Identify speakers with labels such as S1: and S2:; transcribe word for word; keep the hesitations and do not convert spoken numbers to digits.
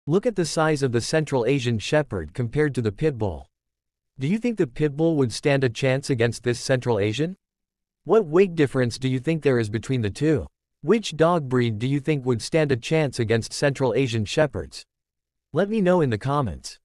S1: Look at the size of the Central Asian Shepherd compared to the Pitbull. Do you think the Pitbull would stand a chance against this Central Asian? What weight difference do you think there is between the two? Which dog breed do you think would stand a chance against Central Asian Shepherds? Let me know in the comments.